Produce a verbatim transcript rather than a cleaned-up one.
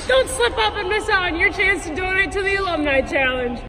Don't slip up and miss out on your chance to donate to the Alumni Challenge.